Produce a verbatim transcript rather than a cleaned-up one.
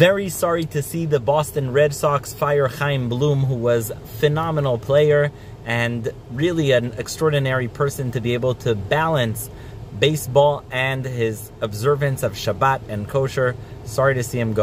Very sorry to see the Boston Red Sox fire Chaim, who was a phenomenal player and really an extraordinary person to be able to balance baseball and his observance of Shabbat and kosher. Sorry to see him go.